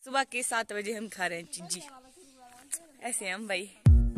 सुबह के 7 बजे हम खा रहे हैं चिज्जी। ऐसे हम भाई।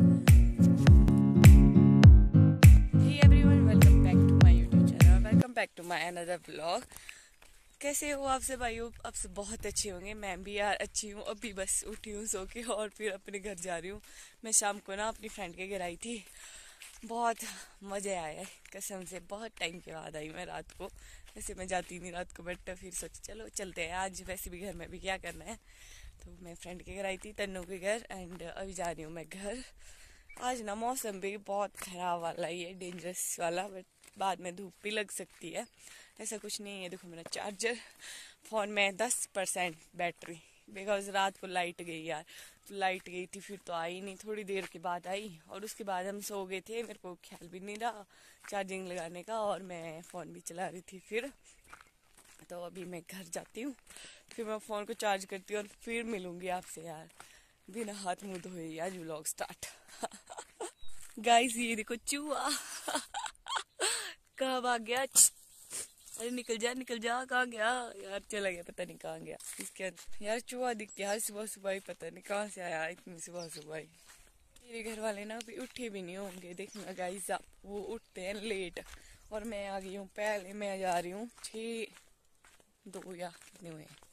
Hey everyone, welcome back to my YouTube channel. Welcome back to my another vlog. कैसे हो आप सब भाइयों? आप सब बहुत अच्छे होंगे। मैं भी यार अच्छी हूँ। अभी बस उठी हूँ सो के और फिर अपने घर जा रही हूँ। मैं शाम को ना अपनी फ्रेंड के घर आई थी। बहुत मज़ा आया कसम से। बहुत टाइम के बाद आई मैं रात को। वैसे मैं जाती नहीं रात को, बट फिर सोची चलो चलते हैं आज। वैसे भी घर में भी क्या करना है, तो मैं फ्रेंड के घर आई थी, तन्नू के घर। एंड अभी जा रही हूँ मैं घर। आज ना मौसम भी बहुत ख़राब वाला ही है, डेंजरस वाला, बट बाद में धूप भी लग सकती है। ऐसा कुछ नहीं है। देखो मेरा चार्जर फ़ोन में 10% बैटरी, बिकॉज रात को लाइट गई यार। तो लाइट गई थी फिर तो आई नहीं, थोड़ी देर के बाद आई और उसके बाद हम सो गए थे। मेरे को ख्याल भी नहीं रहा चार्जिंग लगाने का और मैं फ़ोन भी चला रही थी। फिर तो अभी मैं घर जाती हूँ, फिर मैं फ़ोन को चार्ज करती हूँ और फिर मिलूँगी आपसे यार। बिना हाथ मुँह धोए आज व्लॉग स्टार्ट। गाइस ये देखो चूहा कब आ गया। अरे निकल जा, कहाँ गया यार? चला गया, पता नहीं कहाँ गया। इसके अंदर यार चूहा दिख गया सुबह सुबह ही, पता नहीं कहाँ से आया इतनी सुबह सुबह ही। मेरे घर वाले ना अभी उठे भी नहीं होंगे। देखना गाइस आप, वो उठते हैं लेट और मैं आ गई हूँ पहले। मैं जा रही हूँ 6:02 या कितने हुए हैं,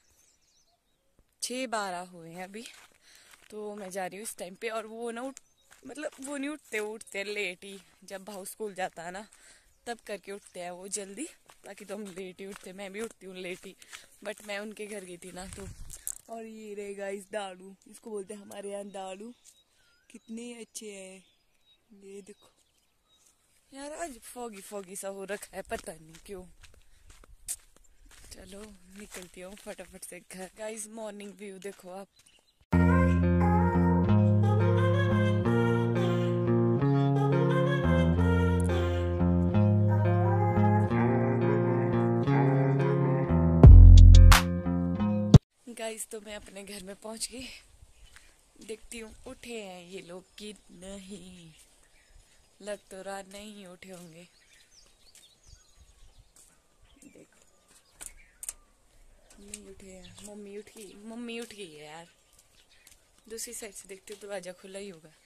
6:12 हुए हैं अभी। तो मैं जा रही हूँ इस टाइम पे। और वो ना मतलब वो नहीं उठते लेट ही। जब भाऊ स्कूल जाता है ना तब करके उठते हैं वो जल्दी, बाकी तो हम लेट ही उठते। मैं भी उठती हूँ लेट ही, बट मैं उनके घर गई थी ना तो। और ये रहेगा इस दाड़ू, इसको बोलते हैं हमारे यहाँ दाड़ू। कितने अच्छे हैं ये देखो यार। आज फॉगी फॉगी सा हो रखा है, पता नहीं क्यों। चलो निकलती हूँ फटाफट से घर। गाइस मॉर्निंग व्यू देखो आप। गाइस तो मैं अपने घर में पहुंच गई। देखती हूँ उठे हैं ये लोग कि नहीं। लग तो रहा नहीं उठे होंगे। देखो नहीं उठे हैं। मम्मी उठ गई है यार। दूसरी साइड से देखते हो दरवाजा खुला ही होगा।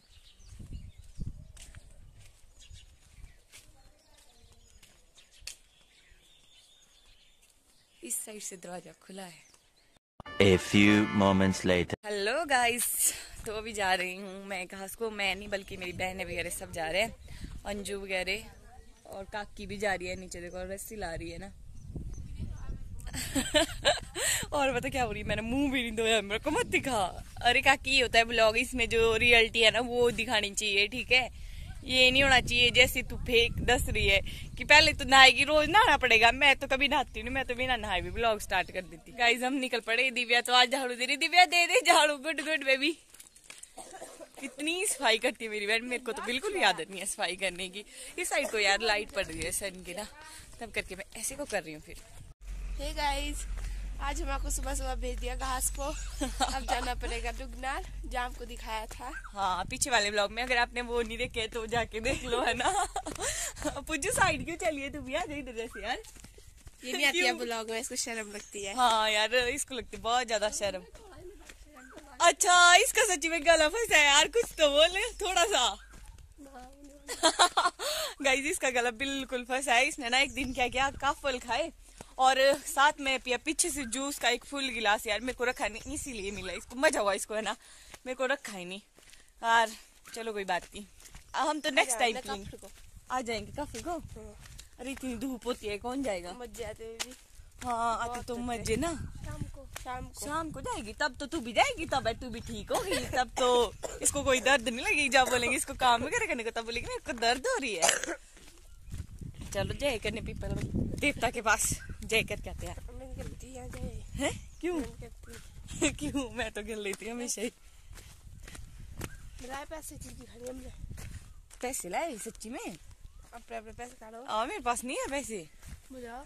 इस साइड से दरवाजा खुला है। A few moments later. Hello guys, तो अभी जा रही हूँ मैं घास को। मैं नहीं बल्कि मेरी बहनें वगैरह सब जा रहे हैं, अंजू वगैरह और काकी भी जा रही है नीचे। देखो और रस्सी ला रही है ना। और पता क्या हो रही है, मैंने मुंह भी नहीं धोया। मेरे को मत दिखा। अरे काकी ये होता है ब्लॉग, इसमें जो रियलिटी है ना वो दिखानी चाहिए, ठीक है? ये नहीं होना चाहिए जैसे तू फेक दस रही है कि पहले तो नहाएगी, रोज नहाना पड़ेगा। मैं तो कभी नहाती नहीं, मैं तो बिना नहाए भी ब्लॉग स्टार्ट कर देती। गाइस हम निकल पड़े। दिव्या तो आज झाड़ू दे रही। दिव्या दे दे झाड़ू। Good good baby. कितनी सफाई करती है मेरी बहन। मेरे को तो बिल्कुल भी आदत नहीं है सफाई करने की। इस साइड को यार लाइट पड़ रही है सन की ना, तब करके मैं ऐसे को कर रही हूँ। फिर हे गाइस, आज हम आपको सुबह सुबह भेज दिया घास को। अब जाना पड़ेगा दुगनार, जाम को दिखाया था। हाँ पीछे वाले ब्लॉग में, अगर आपने वो नहीं देखे तो जाके देख लो, है ना। पुज्जू साइड क्यों चलिए तू भी? आ जाए इधर जैसे यार। ये नहीं आती है ब्लॉग में, इसको शर्म लगती है। हाँ यार इसको लगती है बहुत ज्यादा शर्म। अच्छा इसका सच्ची में गला फंसा है यार, कुछ तो बोले थोड़ा सा। गाइस इसका गला बिल्कुल फंसा है। इसने ना एक दिन क्या किया, काफल खाए और साथ में पिया पीछे से जूस का एक फुल गिलास। यार मेरे को रखा नहीं, इसीलिए मिला इसको। मजा हुआ इसको, है ना। मेरे को रखा ही नहीं यार। चलो कोई बात नहीं, हम तो नेक्स्ट टाइम आ जाएंगे काफी को। अरे इतनी धूप होती है, कौन जाएगा? मजे आते भी। हाँ आते तो मजे ना। शाम को जाएगी तब तो तू भी जाएगी, तब तू भी ठीक होगी। तब तो इसको कोई दर्द नहीं लगेगी। जब बोलेंगे इसको काम वगैरह करने को, तब बोलेगी मेरे को दर्द हो रही है। चलो जय करने पीपल देवता के पास जय कर कहते हैं। क्यों? क्यों? मैं तो गिर लेती हमेशा ही। पैसे लाए सच्ची में? अपने पैसे काटो। मेरे पास नहीं है पैसे। मुझे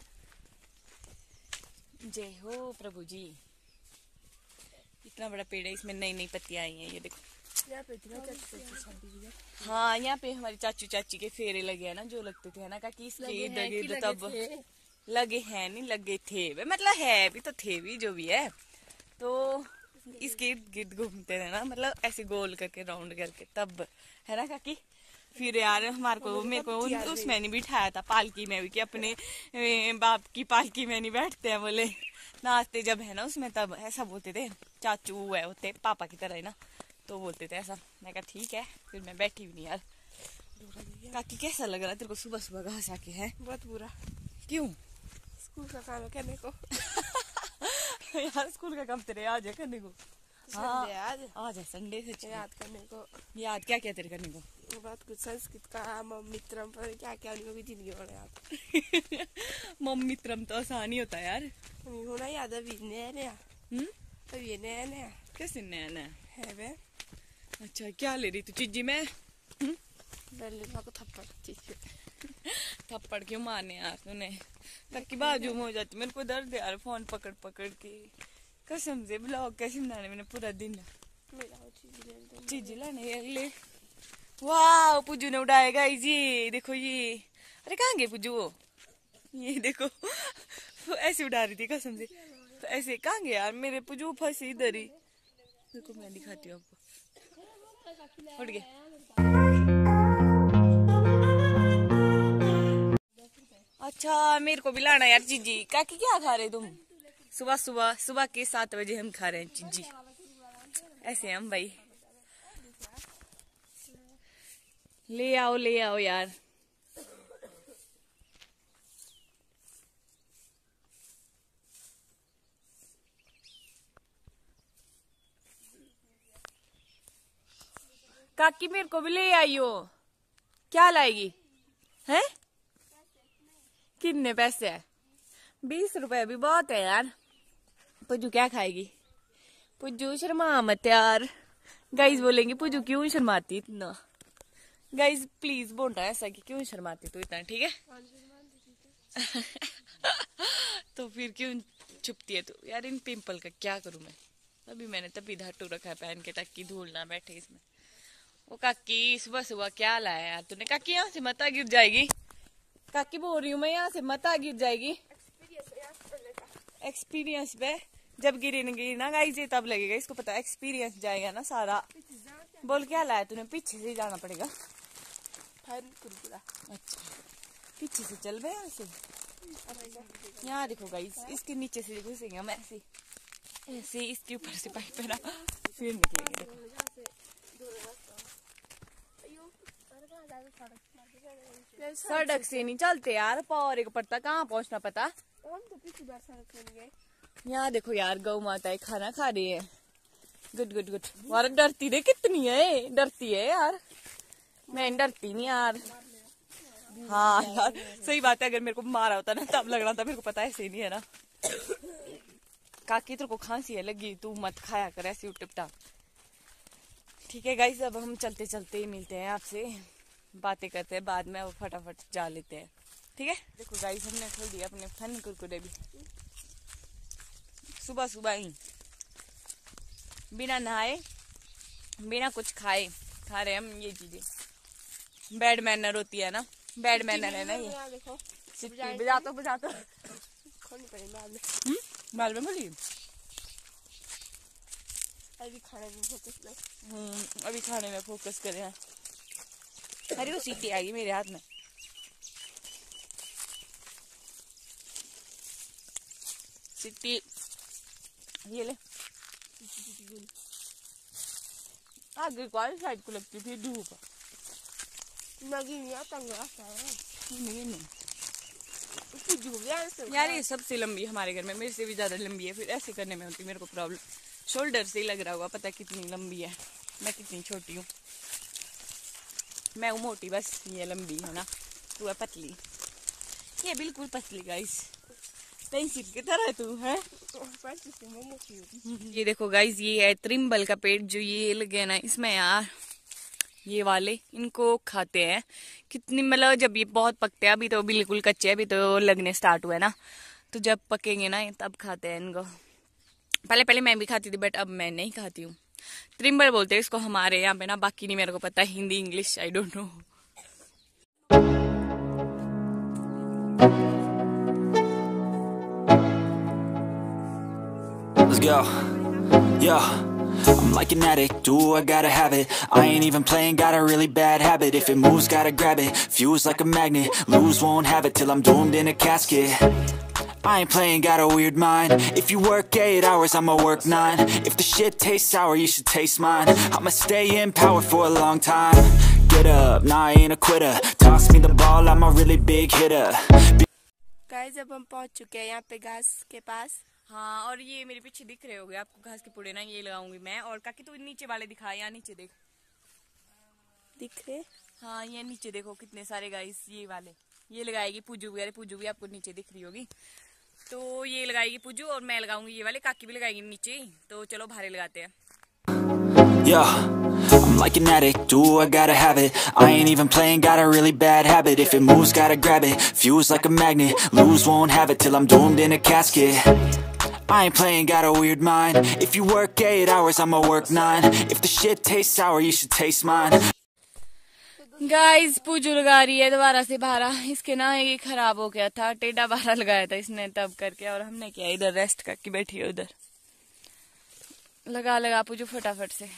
जय हो प्रभु जी। इतना बड़ा पेड़ है, इसमें नई नई पत्तियां आई हैं, ये देखो। यहाँ पे हाँ यहाँ पे हमारी चाचू चाची के फेरे लगे हैं ना, जो लगते थे, है ना काकी? इसके इधर तब लगे हैं नहीं, लगे थे, मतलब है भी तो थे भी, जो भी है। तो इसके इर्द गिर्द घूमते रहना, मतलब ऐसे गोल करके राउंड करके, तब है ना काकी। फिर यार हमारे को मेरे को उसमें नहीं बिठाया था, पालकी में भी, कि अपने बाप की पालकी में नहीं बैठते हैं बोले, नाचते जब है ना उसमें, तब ऐसा बोलते थे। चाचू है होते पापा की तरह है ना, तो बोलते थे ऐसा। मैं कहा ठीक है, फिर मैं बैठी भी नहीं यार। काकी कैसा लग रहा है तेरे को सुबह सुबह घास आके? है बहुत बुरा। क्यों? स्कूल का काम है करने को। यार स्कूल का काम तेरे आज है करने को? हाँ आज है संडे से याद करने को। याद क्या क्या तेरे करने को? बहुत कुछ, संस्कृत का, मित्रम पर क्या क्या उनको जिंदगी में याद। मित्रम तो आसान ही होता है यार। होना याद अभी नया नया। अभी नया नया। कैसे नया नया है वे? अच्छा क्या ले रही तू चीजी में? को थप्पड़ चीज। थप्पड़ क्यों मारने यार तूने? तक बाजू में हो जाती, मेरे को दर्द यार फोन पकड़ पकड़ के। कसम से ब्लॉग कैसे बनाने मैंने पूरा दिन। चीजी लाने अगले। वाह पुज्जू ने उड़ाएगा ये देखो ये। अरे कहाँ गए पुज्जू? वो ये देखो ऐसे उड़ा रही थी कसम से। तो ऐसे कहाँ गए यार मेरे पुज्जू? फंसी इधर ही। देखो मैं दिखाती हूँ आपको। उड़ गए। अच्छा मेरे को भी लाना यार चीजी। काकी क्या खा रहे तुम? सुबह सुबह सुबह के 7 बजे हम खा रहे हैं चीजी। ऐसे हम भाई। ले आओ यार। काकी मेरे को भी ले आई हो। क्या लाएगी? हैं? कितने पैसे है? 20 रुपए भी बहुत है यार। पुज्जू क्या खाएगी? पुज्जू शर्मा मत यार। गाइस बोलेंगे पुज्जू क्यों शर्माती इतना? गाइस प्लीज बोल रहा है ऐसा कि क्यों शर्माती तू इतना, ठीक है? तो फिर क्यों छुपती है तू? यार इन पिंपल का क्या करूं मैं? अभी मैंने तभी धाटू रखा है पहन के ताकि धूल ना बैठे इसमें। वो काकी सुबह सुबह क्या लाया यार तूने? काकी यहाँ से मता गिर जाएगी। काकी बोल रही हूँ मैं, यहाँ से मता गिर जाएगी। एक्सपीरियंस पे जब गिरेगी ना गाइस ये तब लगेगा इसको पता। एक्सपीरियंस जाएगा ना सारा। बोल क्या लाया तूने? पीछे से जाना पड़ेगा। अच्छा पीछे से चल बे यहाँ से। यहाँ देखो गाइस इसके नीचे से घुसेंगे हम ऐसे ऐसे, इसके ऊपर से पाइप है ना, फिर निकलेंगे। देखो सड़क से नहीं चलते यार, पावर को पड़ता कहाँ पहुँचना पता। यहाँ देखो यार गौ माता खाना खा रही है। Good good good. और डरती रे कितनी है, डरती है यार। मैं डरती नहीं यार। हाँ यार सही बात है, अगर मेरे को मारा होता ना तब लगना था। मेरे को पता है ऐसे नहीं है ना। काकी तेरे को खांसी है लगी, तू मत खाया कर ऐसे टिपटा। ठीक है गाइस अब हम चलते चलते ही मिलते हैं आपसे, बातें करते हैं बाद में, वो फटाफट जा लेते हैं ठीक है। देखो गाइस हमने खोल दिया अपने फन कुरकुरे भी सुबह सुबह ही, बिना नहाए बिना कुछ खाए खा रहे हम ये चीजें। बैड मैनर होती है ना, बैड मैनर है ना ये। सिट्टी बजा तो बाल में बोली। अभी खाने में फोकस करें। अरे वो सीटी आ गई मेरे हाथ में। सिट्टी ये ले। आगे कौन साइड को लगती थी धूप? नहीं यार ये सबसे लंबी हमारे घर में, मेरे से भी ज्यादा लंबी है। फिर ऐसे करने में होती मेरे को प्रॉब्लम। शोल्डर से ही लग रहा होगा पता कितनी लंबी है, मैं कितनी छोटी हूँ। मैं हूँ मोटी बस, ये लंबी है ना, तू है पतली। ये बिल्कुल पतली गाइस, पेंसिल की तरह तू है। ये देखो गाइस ये है त्रिम्बल का पेड़ जो ये लगे ना इसमें यार, ये वाले इनको खाते हैं। कितनी मतलब जब ये बहुत पकते हैं, अभी तो बिल्कुल कच्चे हैं, अभी तो लगने स्टार्ट हुए ना, तो जब पकेंगे ना तब खाते हैं इनको। पहले पहले मैं भी खाती थी बट अब मैं नहीं खाती हूँ। त्रिम्बल बोलते हैं इसको हमारे यहाँ पे ना, बाकी नहीं मेरे को पता, Hindi English I don't know. Let's go. Yeah, I'm like an addict, do I gotta have it. I ain't even playing, got a really bad habit. If it moves, gotta grab it, fuse like a magnet. Lose, won't have it till I'm doomed in a casket. I ain't playing, got a weird mind. If you work 8 hours, I'ma work 9. If the shit tastes sour, you should taste mine. I'ma stay in power for a long time. Get up, nah I ain't a quitter. Toss me the ball, I'm a really big hitter. Guys अब हम पहुंच चुके हैं यहाँ पे घास के पास। हाँ, और ये मेरे पीछे दिख रहे होंगे आपको घास के पुड़े ना, ये लगाऊंगी मैं। और काकी तू नीचे वाले दिखा, यहाँ नीचे देख, दिख रहे? हाँ ये नीचे देखो कितने सारे गाइस, ये वाले ये लगाएगी पूजू वगैरह। पूजू भी आपको नीचे दिख रही होगी, तो ये लगाएगी पूजू और मैं लगाऊंगी ये वाले, काकी भी लगाएगी नीचे। तो चलो भारे लगाते हैं। Yeah, I'm like an addict, do I gotta have it. I ain't even playing, got a really bad habit. If it moves, gotta grab it, fuse like a magnet. Lose, won't have it till I'm doomed in a casket. I ain't playing, got a weird mind. If you work 8 hours, I'ma work 9. If the shit tastes sour, you should taste mine. Guys Pooju लगा रही है दोबारा से भारा। इसके ना ये खराब हो गया था, टेढ़ा भारा लगाया था इसने तब करके, और हमने किया इधर रेस्ट करके बैठी है उधर। लगा पूजू फटाफट से।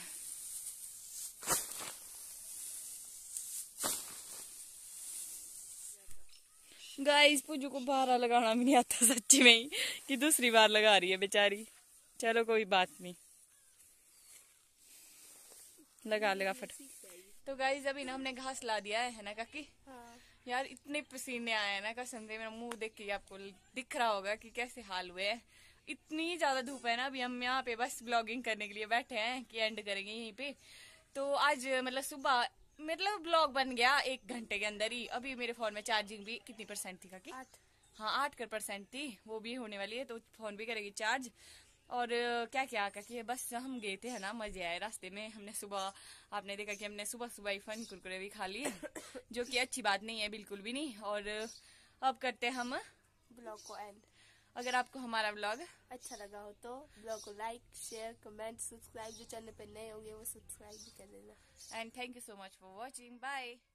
गाइस पूजू को भारा लगाना भी नहीं आता सच्ची में ही, कि दूसरी बार लगा रही है बेचारी। चलो कोई बात नहीं, लगा फट। तो गाइस अभी ना हमने घास ला दिया है ना काकी? हाँ। यार इतने पसीने आए हैं ना कसम से, मेरा मुंह देख के आपको दिख रहा होगा कि कैसे हाल हुए हैं। इतनी ज्यादा धूप है ना, अभी हम यहाँ पे बस ब्लॉगिंग करने के लिए बैठे हैं कि एंड करेंगे यहीं पे। तो आज मतलब सुबह मतलब ब्लॉग बन गया 1 घंटे के अंदर ही। अभी मेरे फोन में चार्जिंग भी कितनी % थी काकी? 8। हाँ 8% थी, वो भी होने वाली है, तो फोन भी करेगी चार्ज। और क्या क्या काकी, बस हम गए थे है ना, मजे आए रास्ते में। हमने सुबह, आपने देखा कि हमने सुबह ही फन कुरकुरे भी खा लिए, जो कि अच्छी बात नहीं है, बिल्कुल भी नहीं। और अब करते हैं हम ब्लॉग को एंड। अगर आपको हमारा ब्लॉग अच्छा लगा हो तो ब्लॉग को लाइक, शेयर, कमेंट, सब्सक्राइब, जो चैनल पर नए होंगे वो सब्सक्राइब भी कर लेना। And thank you so much for watching, bye.